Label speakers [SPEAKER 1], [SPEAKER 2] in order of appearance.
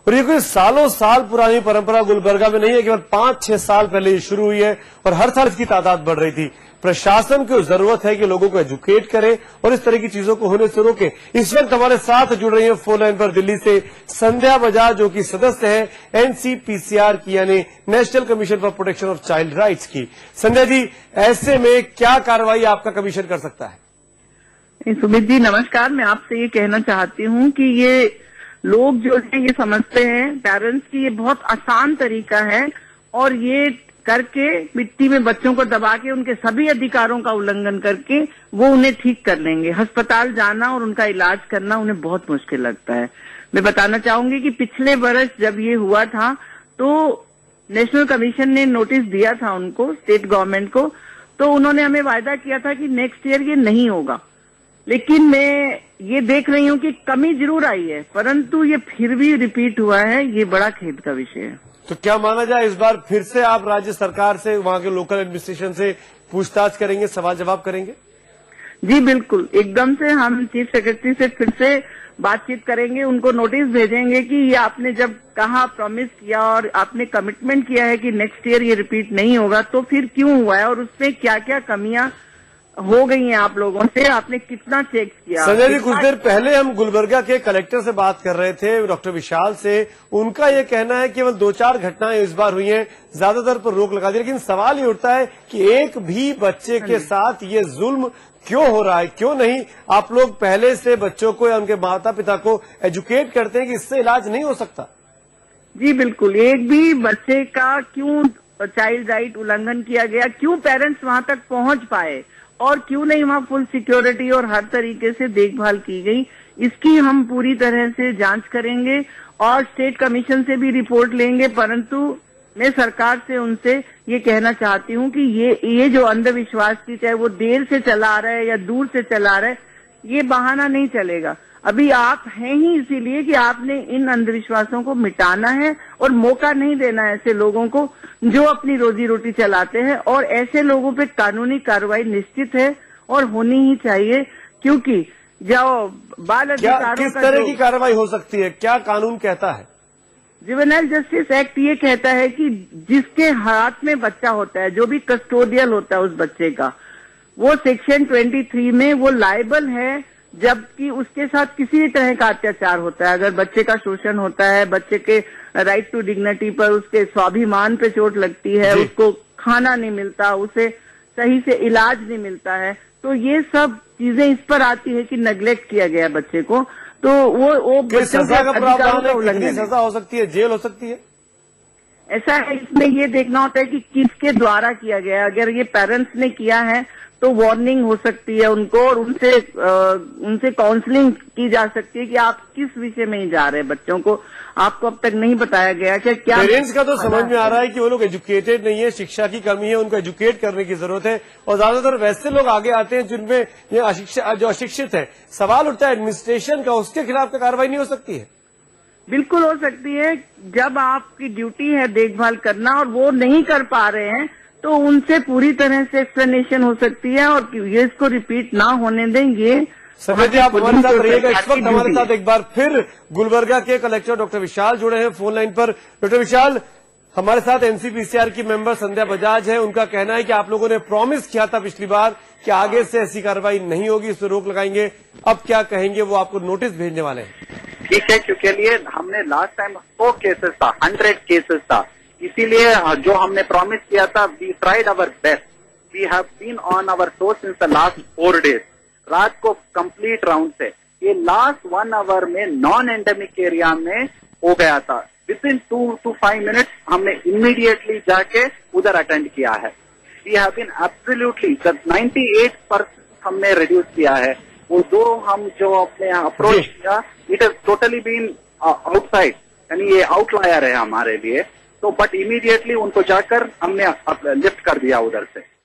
[SPEAKER 1] और ये कोई सालों साल पुरानी परंपरा गुलबर्गा में नहीं है, केवल 5-6 साल पहले ये शुरू हुई है और हर साल इसकी तादाद बढ़ रही थी। प्रशासन को जरूरत है कि लोगों को एजुकेट करे और इस तरह की चीजों को होने से रोके। इस वक्त हमारे साथ जुड़ रही है फोन लाइन पर दिल्ली से संध्या बजाज, जो कि सदस्य है NCPCR की, यानी national commission for protection of child rights की। संध्या जी, ऐसे में क्या कार्रवाई आपका कमीशन कर सकता है?
[SPEAKER 2] सुमित जी नमस्कार। मैं आपसे ये कहना चाहती हूँ कि ये लोग जो है ये समझते हैं पेरेंट्स की ये बहुत आसान तरीका है और ये करके मिट्टी में बच्चों को दबा के उनके सभी अधिकारों का उल्लंघन करके वो उन्हें ठीक कर लेंगे। अस्पताल जाना और उनका इलाज करना उन्हें बहुत मुश्किल लगता है। मैं बताना चाहूंगी कि पिछले वर्ष जब ये हुआ था तो नेशनल कमीशन ने नोटिस दिया था उनको, स्टेट गवर्नमेंट को, तो उन्होंने हमें वायदा किया था कि नेक्स्ट ईयर ये नहीं होगा। लेकिन मैं ये देख रही हूँ कि कमी जरूर आई है, परंतु ये फिर भी रिपीट हुआ है। ये बड़ा खेद का विषय है।
[SPEAKER 1] तो क्या माना जाए इस बार फिर से आप राज्य सरकार से, वहां के लोकल एडमिनिस्ट्रेशन से पूछताछ करेंगे, सवाल जवाब करेंगे?
[SPEAKER 2] जी बिल्कुल, एकदम से हम चीफ सेक्रेटरी से फिर से बातचीत करेंगे, उनको नोटिस भेजेंगे कि ये आपने जब कहा, प्रॉमिस किया और आपने कमिटमेंट किया है कि नेक्स्ट ईयर ये रिपीट नहीं होगा, तो फिर क्यों हुआ है और उसमें क्या क्या कमियां हो गई हैं आप लोगों से, आपने कितना चेक किया?
[SPEAKER 1] संजय जी, कुछ देर पहले हम गुलबर्गा के कलेक्टर से बात कर रहे थे, डॉक्टर विशाल से। उनका ये कहना है केवल 2-4 घटनाएं इस बार हुई हैं, ज्यादातर पर रोक लगा दी। लेकिन सवाल ये उठता है कि एक भी बच्चे के साथ ये जुल्म क्यों हो रहा है, क्यों नहीं आप लोग पहले से बच्चों को या उनके माता पिता को एजुकेट करते हैं कि इससे इलाज नहीं हो सकता?
[SPEAKER 2] जी बिल्कुल, एक भी बच्चे का क्यों चाइल्ड राइट उल्लंघन किया गया, क्यों पेरेंट्स वहां तक पहुंच पाए और क्यों नहीं वहां फुल सिक्योरिटी और हर तरीके से देखभाल की गई, इसकी हम पूरी तरह से जांच करेंगे और स्टेट कमीशन से भी रिपोर्ट लेंगे। परंतु मैं सरकार से उनसे ये कहना चाहती हूँ कि ये जो अंधविश्वास की, चाहे वो देर से चला आ रहा है या दूर से चला आ रहा है, ये बहाना नहीं चलेगा। अभी आप हैं ही इसीलिए कि आपने इन अंधविश्वासों को मिटाना है और मौका नहीं देना है ऐसे लोगों को जो अपनी रोजी रोटी चलाते हैं, और ऐसे लोगों पे कानूनी कार्रवाई निश्चित है और होनी ही चाहिए। क्योंकि जो बाल अधिकारों
[SPEAKER 1] किस तरह की कार्रवाई हो सकती है, क्या कानून कहता है?
[SPEAKER 2] जुवेनाइल जस्टिस एक्ट ये कहता है कि जिसके हाथ में बच्चा होता है, जो भी कस्टोडियल होता है उस बच्चे का, वो सेक्शन 23 में वो लायबल है जबकि उसके साथ किसी भी तरह का अत्याचार होता है। अगर बच्चे का शोषण होता है, बच्चे के राइट टू डिग्निटी पर, उसके स्वाभिमान पे चोट लगती है, उसको खाना नहीं मिलता, उसे सही से इलाज नहीं मिलता है, तो ये सब चीजें इस पर आती है कि नेग्लेक्ट किया गया बच्चे को, तो वो
[SPEAKER 1] सजा का प्रावधान है, कितनी सजा हो सकती है, जेल हो सकती है?
[SPEAKER 2] ऐसा है, इसमें ये देखना होता है कि किसके द्वारा किया गया। अगर ये पेरेंट्स ने किया है तो वार्निंग हो सकती है उनको और उनसे काउंसलिंग की जा सकती है कि आप किस विषय में ही जा रहे हैं बच्चों को, आपको अब तक नहीं बताया गया कि क्या।
[SPEAKER 1] पेरेंट्स का तो समझ में आ रहा है कि वो लोग एजुकेटेड नहीं है, शिक्षा की कमी है, उनको एजुकेट करने की जरूरत है और ज्यादातर वैसे लोग आगे आते हैं जिनमें जो अशिक्षित है। सवाल उठता है एडमिनिस्ट्रेशन का, उसके खिलाफ तो कार्रवाई नहीं हो सकती है?
[SPEAKER 2] बिल्कुल हो सकती है। जब आपकी ड्यूटी है देखभाल करना और वो नहीं कर पा रहे हैं तो उनसे पूरी तरह से एक्सप्लेनेशन हो सकती है और ये इसको रिपीट ना होने देंगे।
[SPEAKER 1] संजय जी, आप हमारे साथ रहिएगा। इस वक्त हमारे साथ एक बार फिर गुलबर्गा के कलेक्टर डॉक्टर विशाल जुड़े हैं फोन लाइन पर। डॉक्टर विशाल, हमारे साथ NCPCR की मेंबर संध्या बजाज है। उनका कहना है कि आप लोगों ने प्रॉमिस किया था पिछली बार कि आगे से ऐसी कार्रवाई नहीं होगी, इस पर रोक लगाएंगे। अब क्या कहेंगे? वो आपको नोटिस भेजने वाले हैं।
[SPEAKER 3] ठीक है, क्योंकि लिए हमने लास्ट टाइम 100 केसेस था, 100 केसेस था, इसीलिए जो हमने प्रॉमिस किया था, we tried our best, we have been on our toes since the last 4 days। रात को कंप्लीट राउंड से ये लास्ट 1 hour में नॉन एंडेमिक एरिया में हो गया था। विदिन 2 to 5 minutes हमने इमीडिएटली जाके उधर अटेंड किया है। वी हैव बीन एब्सोल्युटली 98% हमने रिड्यूस किया है। वो हम जो अपने अप्रोच किया, it has totally been outside, यानी ये आउटलायर है हमारे लिए। तो बट इमीडिएटली उनको जाकर हमने लिफ्ट कर दिया उधर से।